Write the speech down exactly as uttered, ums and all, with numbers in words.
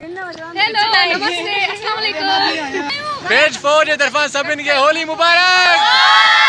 Hello नमस्ते अस्सलाम वालेकुम। पेज फोर जे तरफा सभिनि खे होली मुबारक।